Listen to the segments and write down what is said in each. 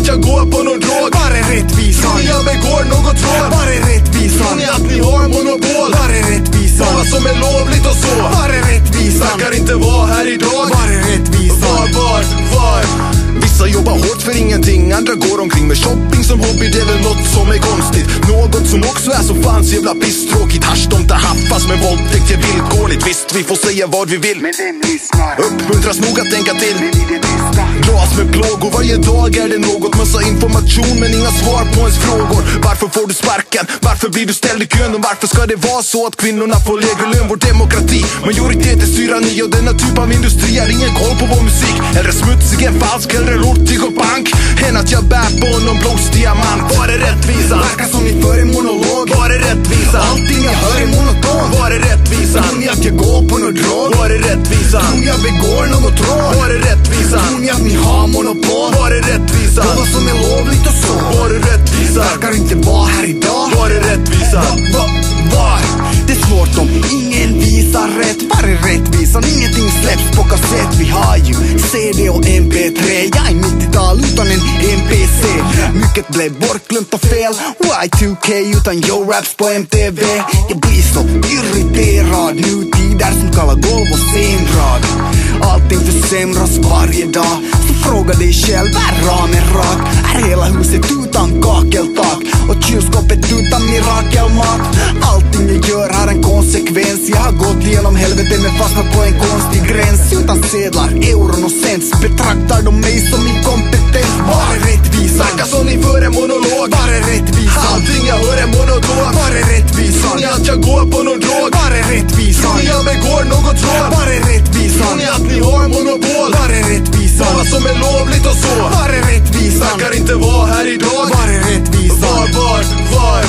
jag går på någon drog? Var är rättvisan? Tror ni jag begår något råd? Var är rättvisan? Tror ni att ni har monopol? Var är rättvisan? Vad som är lovligt och så? Var är rättvisan? Verkar inte vara här idag. Var är rättvisan? Var? Vissa jobbar hårt för ingenting, andra går omkring med shopping som hobby. Det är väl något som är konstigt. Något som också är så fans jävla pisstråkigt. Hasch de tar haffas med våldtäkt är villkorligt. Visst, vi får säga vad vi vill, Men vem lyssnar? uppmuntras nog att tänka till. Men i det tysta. Glas med plågor, varje dag är det något. Massa information men inga svar på ens frågor. Varför får du sparken? Varför blir du ställd i kön? Och varför ska det vara så att kvinnorna får lägre lön? Vår demokrati, majoritet är tyranni. Och denna typ av industri har ingen koll på vår musik. Hellre smutsig än falsk, hellre lortig och bank än att jag bär på någon blodsdiamant. Var är rättvisan? Verkar som ni för en monolog. Var är rättvisan? Allting jag hör är monoton. Var är rättvisan? Tror ni att jag går på någon drog? Var är rättvisan? Tror ni jag begår något råd? Var är rättvisan? Tror ni att ni har monopol? Var är rättvisan? På vad som är lovligt och så? Var är rättvisan? Verkar inte vara här idag. Var är rättvisan? Var? Det är svårt om ingen visar rätt. Var är rättvisan? Ingenting släpps på kassett. Vi har ju CD och MP3. Jag är 90-tal utan en MPC. Mycket blev bortglömt och fel. Y2K utan Yo-raps på MTV. Jag blir så irriterad. Nu tider som kallar golv och scenrad. Allting försämras varje dag. Så fråga dig själv, är ramen rak? Är hela huset utan kakeltak? Och kylskåpet utan mirakelmat? Allting jag gör har en konsekvens. Jag har gått igenom helvete men fastnat på en konstig gräns. Utan sedlar, euron och cents betraktar de mig som inkompetent. Var är rättvisan? Verkar som ni för en monolog. Var är rättvisan? Allting jag hör är monoton. Var är rättvisan? Tror ni att jag går på någon drog? Var är rättvisan? Tror ni jag begår något råd? Var är Tror rättvisan? ni att ni har monopol? Var är rättvisan? Vad som är lovligt och så? Var är rättvisan? Verkar inte vara här idag. Var är rättvisan? Var?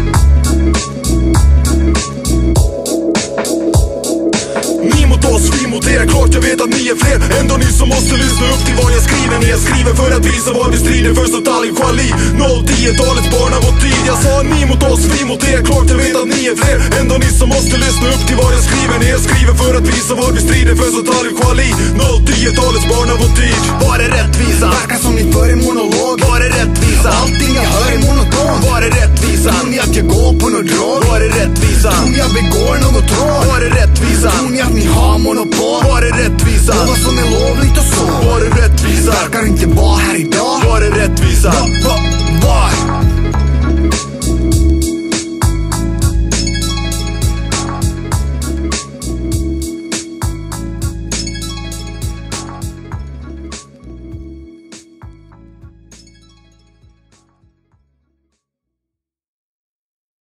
Ni mot oss, vi mot er. Klart jag vet att ni är fler. Ändå ni som måste lyssna upp till vad jag skriver. När jag skriver för att visa vad vi strider för. Så Tallinn Quali 010-talets barn av vår tid. Jag sa ni mot oss, vi mot er. Klart jag vet att ni är fler. Ändå ni som måste lyssna upp till vad jag skriver. När jag skriver för att visa vad vi strider för. Så Tallinn Quali 010-talets barn av vår tid. Var är rättvisan? Verkar som ni för en monolog. Var är rättvisan? Allting jag hör är monoton. Var är rättvisan? Tror ni att jag går på någon drog? Var är rättvisan? Tror ni jag begår något råd? Var är rättvisan? Tror ni att ni har monopol? Var är rättvisan? På vad som är lovligt och så? Var är rättvisan? Verkar inte vara här idag.